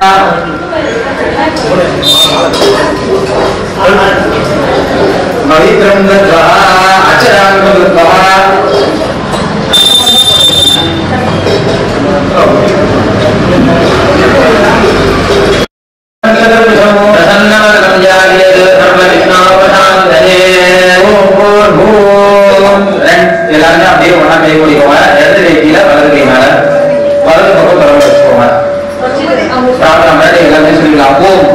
पवित्रं दत्वा आचरामि दत्वा प्रसन्नवदनं जायेत् सर्वविघ्नोपशान्तये எல்லாரும் அப்படியே ஒண்ணா கை கூடிக்கோங்க. இடது கை கீழே வலது கை மேல வலது பக்கம் தொடர்பு வச்சுக்கோங்க. சாப்பிட முன்னாடி எல்லாமே சொல்லிக்கலாம். ஓம்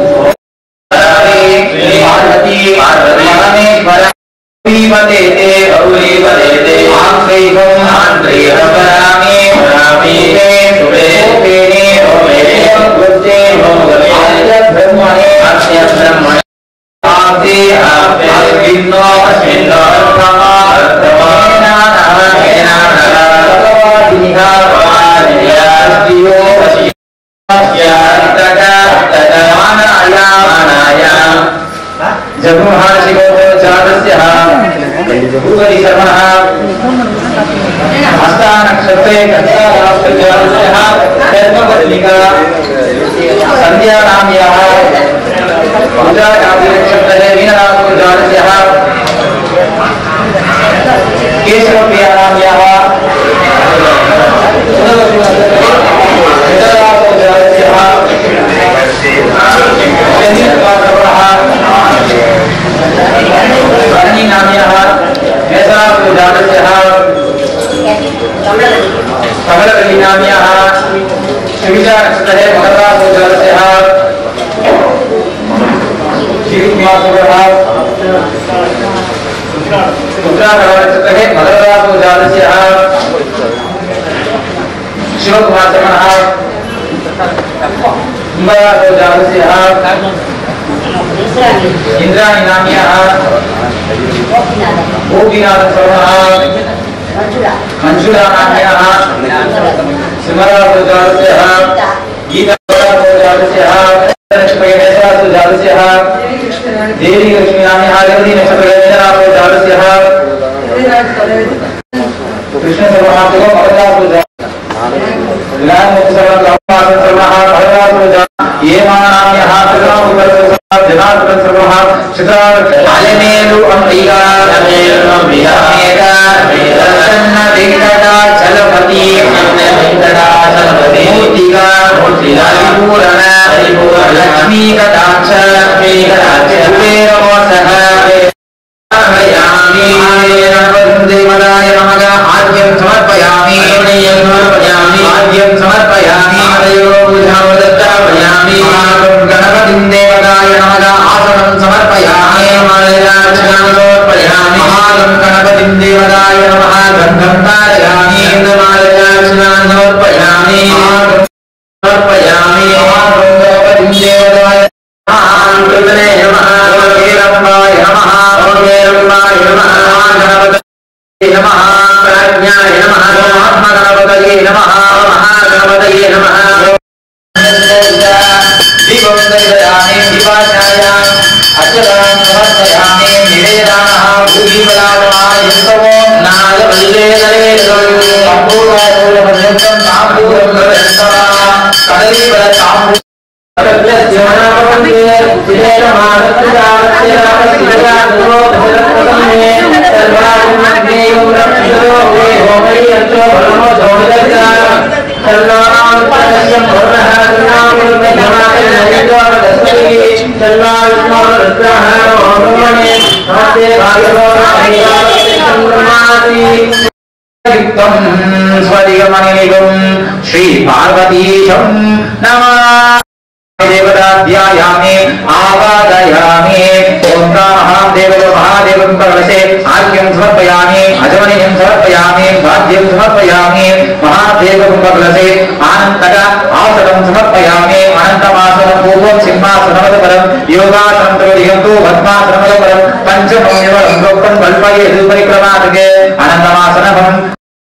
பார்வதி பரமேஸ்வர பதேதே கௌரி பதேதே ஆந்தைகம் ஆந்தைகம் பராமே பராமே சுபே சுபேனே ஓமேனே குருத்தே ஓமகலே ஆத்ய பிரம்மணே ஆத்ய பிரம்மணே ஆதி ஆபே விண்ணோ அஸ்மின்னோ ரமா ரமேனா நாமேனா நரவாதினிகா வாதினியா ஸ்தியோ வசியா ததா ததா மானாயா மானாயா जब महर्षि गौतम चारस्य भूगरि सर्वः हस्तानक्षत्रे कक्षायास्तजालस्य धर्मपत्रिका संध्यानाम्याः पूजाकाव्यनक्षत्रे मीनराजस्य केशवप्रियानाम्याः palani नाम्याः मेधापूजालस्यः कमलवल्ली नाम्याः श्रीविशानक्षत्रे मकरापूजालस्यः श्रीकुमारसुरः उत्तराखण्डनक्षत्रे मकरापूजालस्यः शिवकुमारसमनः कुम्भरापूजालस्यः इंद्राणी नाम्याः गोपीनाथसमनः मंजुला नाम्याः सिमरापूजालस्यः गीतापूजालस्यः लक्ष्मीपूजालस्यः देवी लक्ष्मी नाम्याः रेवती नक्षत्रपूजालस्यः कृष्णसमनः मकरापूजा ये मानाम्यः जनार्दनसर्वः चित्रालमेलु अम्बिका चलपति मूर्तिका परिपूरण लक्ष्मी कटाक्ष कुबेरवासः देवताय नमः आद्यं समर्पयामि आद्यं समर्पयामि पूजावदत्तापयामि गणपतिं देवताय नमः आसनं समर्पयामि मालयार्चनां समर्पयामि गणपतिं देवताय नमः गन्धं तारयामि मालयार्चनां समर्पयामि समर्पयामि गणपतिं देवताय कृतने नमः ओंकाराय नमः ओंकाराय नमः गणपतये नमः प्राज्ञाय नमः महागणपतये नमः महागणपतये नमः दीपं दर्शयामि दीपाचार्यां अक्षरां समर्पयामि निवेदनाः भूमिबलावः यन्तवो नागवल्ले नरेन्द्रं सम्पूर्णपूर्णपर्यन्तं ताम्बूलं प्रदर्शयामः कदलीफलताम्बूलं श्री पार्वतीशं नमः देवताध्यायामि आवादयामि ओंकाराः देवो महादेवं प्रवसे आर्घ्यं समर्पयामि अजमनीयं समर्पयामि वाद्यं समर्पयामि महादेवं प्रवसे आनन्तक आसनं समर्पयामि अनन्तमासनं पूर्वं सिंहासनमदपरं योगासनं त्रिदिगन्तु पद्मासनमदपरं पञ्चमोनिवरं प्रोक्तं कल्पये परिक्रमार्गे अनन्तमासनम्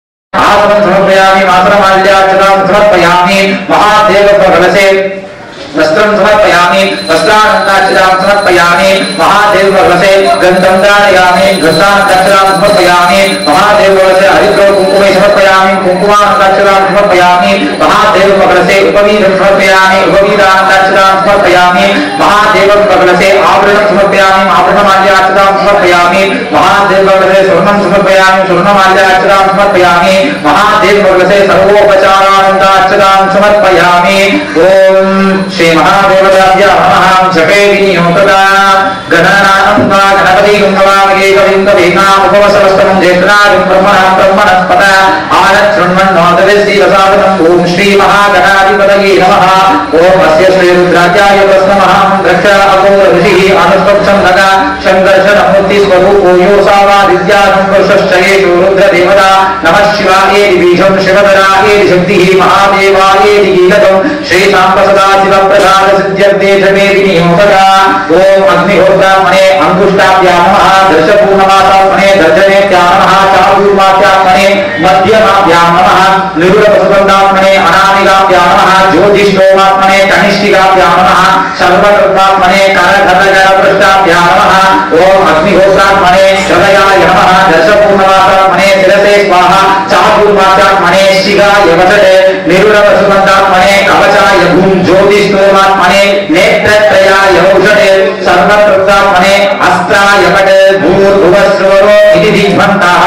आसनं समर्पयामि आसनमाल्यार्चनां समर्पयामि महादेव प्रवसे वस्त्रं समर्पयामि वस्त्रानन्ताक्षरां समर्पयामि महादेव वसे गन्धं धारयामि गन्धानन्ताक्षरां समर्पयामि महादेव वसे हरिद्रौ कुङ्कुमे समर्पयामि कुङ्कुमानन्ताक्षरां समर्पयामि महादेव वसे उपवीतं समर्पयामि उपवीतानन्ताक्षरां समर्पयामि महादेव वसे आवरणं समर्पयामि आभरणमाल्याक्षरां समर्पयामि महादेव वसे स्वर्णं समर्पयामि स्वर्णमाल्याक्षरां समर्पयामि महादेव वसे सर्वोपचारानन्ताक्षरां समर्पयामि ओम श्री महादेवताभ्यां नमः जपे विनियोगदा गणनानं वा गणपति गंगवामगे कविंदवेनाम उपवसवस्तमं जेतनागं ब्रह्मणस्पत आनच्छृण्वन्नोदवेस्ति रसादनं ओम श्री महागणाधिपतये नमः ओम अस्य श्री रुद्राजाय तस्मः रक्षा अघोर ऋषिः अनुष्पक्षं नगा संघर्षण मूर्ति स्वरूपो यो सावादित्यानं वर्षश्चयेषु रुद्रदेवता नमः शिवाय बीजं शिवधराय शक्तिः महादेवाय गीलकं श्री सांबसदा शिव प्रसाद सिद्ध्यर्थे जपे विनियोगदा ओम अग्निहोत्रात्मने अंकुष्टाभ्यां नमः दर्शपूर्णमासात्मने दर्शनेभ्यां नमः चातुर्मास्यात्मने मध्यमाभ्यां नमः निरुडपसुगन्धात्मने अनामिकाभ्यां नमः ज्योतिष्ठोमात्मने कनिष्ठिकाभ्यां नमः सर्वकर्मात्मने करधरगणपृष्ठाभ्यां नमः ओम अग्निहोत्रात्मने हृदयाय नमः दर्शपूर्णमासात्मने शिरसे स्वाहा चातुर्मास्यात्मने शिगाय वसते निरुडपसुगन्धात्मने कवचाय भूम ज्योतिष्ठोमात्मने नेत्रत्रयाय औषधे सर्वकृतात्मने अस्त्राय पट भूर्भुवस्वरो इति दिग्भन्तः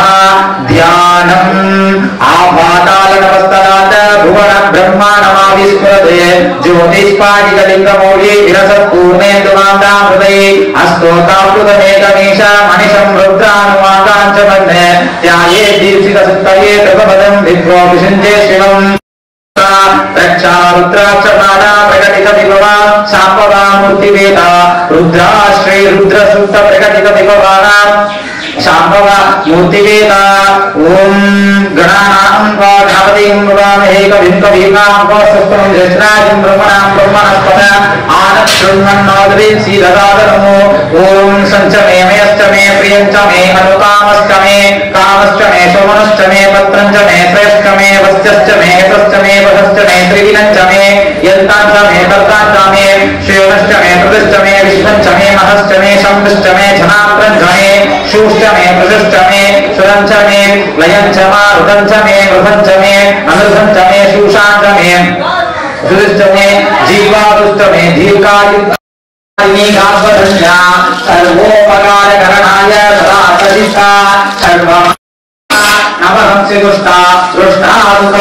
ध्यानम् आपातालनवस्तनात् भुवन ब्रह्माणमाविस्फुरते ज्योतिष्पाटिकलिङ्गमौली विरसत्पूर्णेन्दुमान्दां हृदये अस्तोताप्लुतमेकमीश मणिशं रुद्रानुमाकाञ्च बन्धे ध्याये दीर्घितसुत्तये कृतपदं विद्वो विषञ्जे शिवम् रक्षा रुद्राक्षमाला प्रकटित विभवा सांबवा मूर्तिवेदा रुद्रा श्री रुद्र सुक्त प्रकटित विभवाना सांबवा मूर्तिवेदा ओम गणानां वा गणपतिं नमामहे कविं कवीनां वस्तुं ज्येष्ठां ब्रह्मणां ब्रह्मणस्पत आनच्छृण्वन्नोदवीं सीददातनमो ओम संचमे मेश्चमे प्रियञ्चमे अनुकामश्चमे कामश्चमे सोमनश्चमे पत्रञ्चमे श्रेष्ठमे वस्यश्चमे तश्चमे वधश्चमे त्रिविनञ्चमे यन्ताञ्चमे कर्ताञ्चमे श्रेयश्चमे प्रदश्चमे विश्वञ्चमे महश्चमे शम्भश्चमे जनाप्रञ्चमे शूश्चमे प्रशश्चमे सुरञ्चमे लयञ्चमा रुदञ्चमे वृधञ्चमे अनृधञ्चमे शूषाञ्चमे सुदश्चमे जीवादुश्चमे दीर्घायुः सर्वोपकारकरणाय सदा सदिष्टा सर्व नवहंसि दुष्टा दृष्टा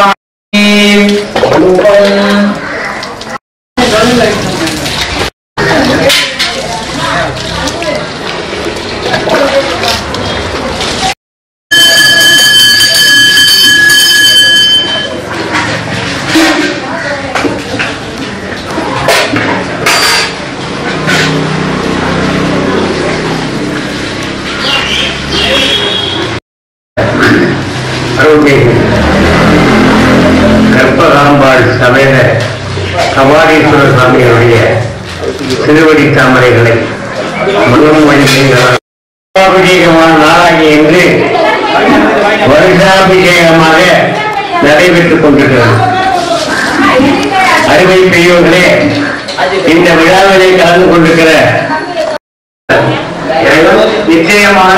கற்பகாம்பாள் சமேத கபாலீஸ்வரர் சுவாமிகளுடைய திருவடி தாமரைகளை அபிஷேகமான நாளாகி என்று வருஷாபிஷேகமாக நடைபெற்றுக் கொண்டிருக்கிறது. அருமை பெரியோர்களே, இந்த விழாவிலே கலந்து கொண்டிருக்கிற நிச்சயமான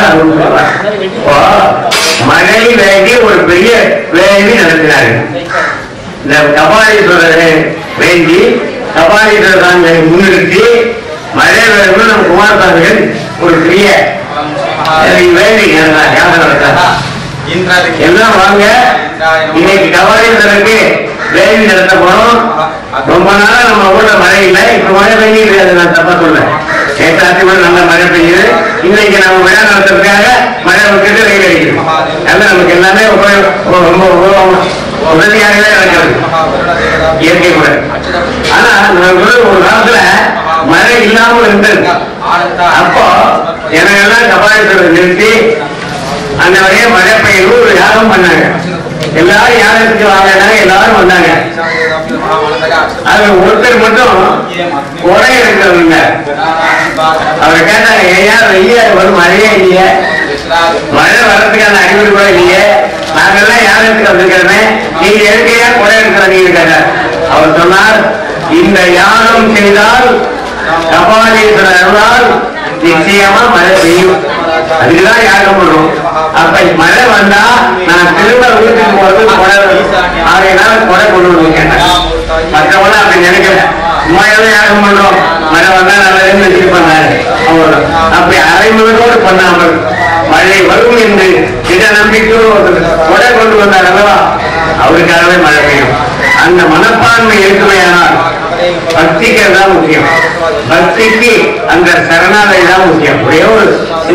மழை வேண்டி ஒரு பெரிய வேள்வி நடத்தினார்கள். இந்த கபாலீஸ்வரரை வேண்டி கபாலீஸ்வரர் சாமிகளை முன்னிறுத்தி மழை வேணும் நம்ம குமாரசாமிகள் ஒரு பெரிய வேள்வி நடத்தாங்க. எல்லாம் வாங்க, இன்னைக்கு கபாலீஸ்வரருக்கு வேள்வி நடத்த போனோம். ரொம்ப நாளா நம்ம ஊர்ல மழை இல்லை, இப்ப மழை பெய்யுது. அது நான் தப்பா சொல்றேன். நேற்று கூட நல்ல மழை பெய்யுது. இன்னைக்கு நம்ம விழா நடத்துறதுக்காக மழை விட்டுட்டு வெயில் அடிக்குது. அதனால நமக்கு எல்லாமே ரொம்ப உதவியாகவே நடக்கிறது இயற்கை கூட. ஆனா நமக்கு ஒரு காலத்துல மழை இல்லாமல் இருந்தது. அப்போ எனக்கெல்லாம் கபாலீஸ்வரர் நிறுத்தி அந்த வரைய மழை பெய்யும் ஒரு யாகம் பண்ணாங்க. எல்லாரும் யாகத்துக்கு வாங்கினாங்க, எல்லாரும் வந்தாங்க. அது ஒருத்தர் மட்டும் உரை எடுக்கிறவங்க அவரை கேட்டாங்க, ஐயா வெய்ய ஒரு மழையே இல்லையே, மழை வர்றதுக்கான அறிகுறி கூட இல்லையே, நாங்கெல்லாம் யாகத்துக்கு வந்திருக்கிறோமே, நீங்க எதுக்கையா குறை எடுக்கிறீங்க கேட்டார். அவர் சொன்னார், இந்த யாகம் செய்தால் கபாலீஸ்வரர் அருளால் நிச்சயமா மழை பெய்யும். அதுக்குதான் யாகம் பண்ணும். அப்ப மழை வந்தா நான் திரும்ப வீட்டுக்கு போறது கொடை ஆகையினால கொடை கொண்டு வந்து மற்றவங்க அப்படி நினைக்கல. சும்மாதான் யாகம் பண்றோம், மழை வந்தா நல்லதுன்னு வச்சுட்டு பண்ணாரு. அவ்வளவு அப்படி அரைமுகத்தோடு பண்ணாமல் மழை வரும் என்று இட நம்பிக்கையோடு கொடை கொண்டு வந்தார் அல்லவா, அவருக்காகவே மழை பெய்யும். அந்த மனப்பான்மை இருக்குமையானால் பக்திக்கு தான் முக்கியம். பக்திக்கு அந்த சரணாலயம் தான் முக்கியம். ஒரே ஒரு சின்ன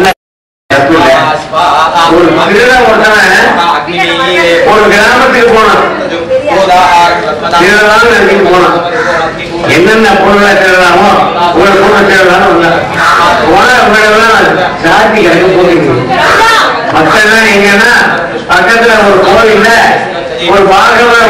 ஒரு திருட ஒருத்தவன் ஒரு கிராமத்துக்கு போனான். திருடலாம் போனான். என்னென்ன பொருளை திருடலாமோ ஒரு பொருள் திருடலாம் போனா சாத்தி கணக்கு போட்டு மக்கள் தான் எங்கன்னா பக்கத்துல ஒரு கோவில்ல ஒரு பாகவதர்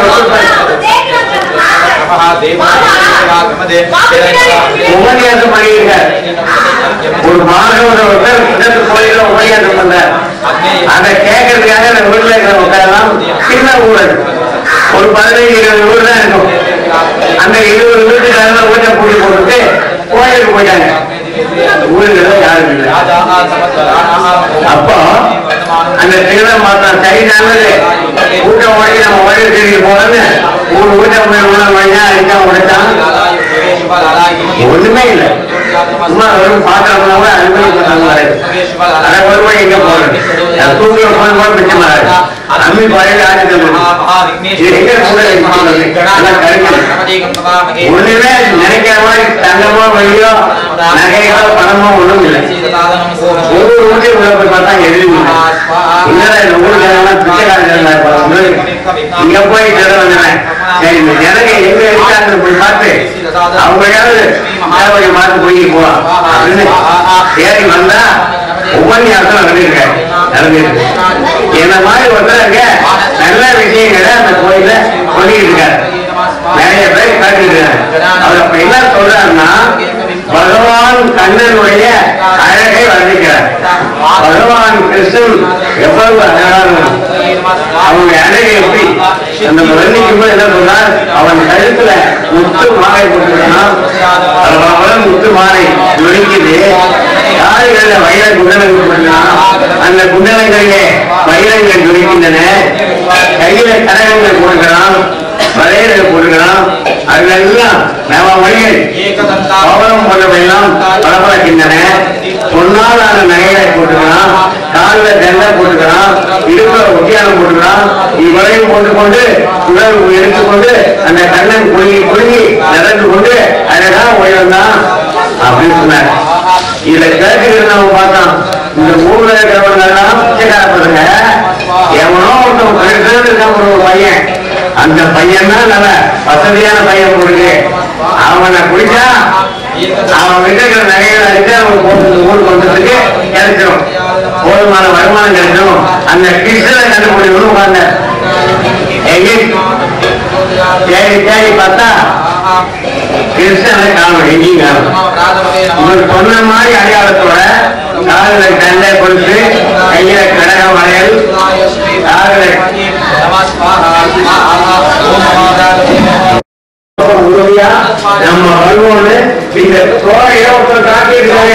உபன்யாசம் பண்ணியிருக்கார். ஒரு பாகவதர் ஒருத்தர் கோயில உபன்யாசம் பண்றார். அதை கேட்கறதுக்காக அந்த ஊர்ல இருக்கிற மக்கள் சின்ன ஊழல் ஒரு 15-20 ஊர் தான் இருக்கும். அந்த 20 வீட்டுக்காக ஊட்ட பூட்டி போட்டுட்டு கோயிலுக்கு போயிட்டாங்க. ஊருல யாரும் இல்லை. அப்போ அந்த திருடம் பார்த்தா சரி நல்லது கூட்டம் ஓடி நம்ம வழியில் திரும்பி போறோன்னு ஒரு ஊட்டம் உடைச்சான். ஒண்ணுமே இல்லை, சும்மா வெறும் பாத்திரம் கூட அனுமதி அதை ஒரு எங்க போறது தூக்கில போய் மிச்சமா அம்மி பழைய ஒண்ணுமே நினைக்கிற மாதிரி தங்கமோ வழியோ நகைகளோ பணமோ ஒண்ணும் இல்லை. ஒவ்வொரு ஊரையும் உள்ள போய் பார்த்தா எதுவும் இல்லை. இந்த ஊருக்கு பிச்சைக்காரங்க இங்க போய் வந்தேன். சரி இந்த ஜனங்க எங்க இருக்காங்கன்னு போய் பார்த்து அவங்களாவது பார்த்து போய் போலாம் அப்படின்னு ஏறி வந்தா உபன்யாசம் நடந்திருக்கு. என்ன மாதிரி ஒருத்தர் நல்ல விஷயங்களை அந்த கோயில சொல்லிட்டு இருக்காரு. நிறைய பேர் காட்டிட்டு இருக்காரு. அவர் அப்ப என்ன சொல்றாருன்னா பகவான் கண்ணனுடைய அழகை வர்ணிக்கிறார். பகவான் கிருஷ்ணன் எவ்வளவு அழகான அவங்க அழகை எப்படி அந்த வர்ணிக்கும் போது என்ன சொல்றார், அவன் கழுத்துல முத்து மாலை போட்டுருக்கான். முத்து மாலை நொடிக்குது. கால்கள்ல வைர குண்டலங்கள் போட்டுருக்கான். அந்த குண்டலங்களிலே வைரங்கள் நொடிக்கின்றன. கையில கரகங்கள் போடுகிறான், வளையல்கள் போடுகிறான். அதெல்லாம் நவ மொழிகள் பவனம் போன்றவையெல்லாம் பலப்படக்கின்றன. பொன்னாலான நகைகளை போட்டுக்கிறான், காலில் தண்டை போட்டுக்கிறான், இடுப்புல ஒட்டியானம் போட்டுக்கிறான். இவ்வளையும் போட்டுக்கொண்டு உடல் எடுத்துக்கொண்டு அந்த கண்ணன் குலுங்கி நடந்து கொண்டு அழகாக உயர்ந்தான் அப்படின்னு சொன்னார். இதை கேட்டுக்கிட்டு நம்ம பார்த்தோம். இந்த ஊர்ல இருக்கிறவங்க எல்லாம் பிச்சைக்காரப்படுங்க. எவனோ ஒருத்தன் ஒரு பையன், அந்த பையன் தான் நல்ல வசதியான பையன் போடுது. அவனை குடிச்சா அவன் இருக்கிற நகைகளை அடித்து அவனுக்கு ஊருக்கு வந்ததுக்கு கிடைச்சிடும், போதுமான வருமானம் கிடைச்சிடும். அந்த கிருஷ்ணனை கண்டுபிடிக்கணும் உட்கார்ந்த தேடி தேடி பார்த்தா கிருஷ்ணனை காணும், எங்கேயும் காணும். இவர் சொன்ன மாதிரி அடையாளத்தோட காதலை தண்டை கொடுத்து கையில கடக வளையல் காதலை உறுதியா நம்ம வருவோம்னு இந்த தோழைய ஒருத்தர் காட்டியிருக்காங்க.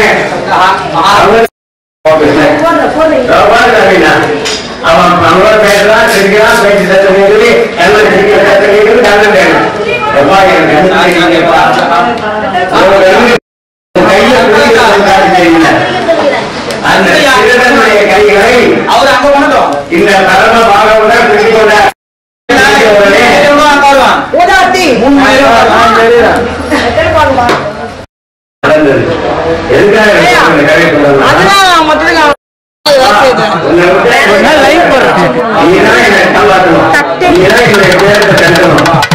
அவன் அவங்களோட பேசலாம் சிரிக்கலாம், பேச்சு சத்தம் கேட்குது, எல்லாம் சிரிக்கிற சத்தம் கேட்குது, கண்ணன் வேணும். கையில தெரியல அந்த சிறுவனுடைய கைகளை அவர் அங்க பண்ணட்டும். இந்த பரம பாகவதர் பிடிக்கொண்ட எதுக்காக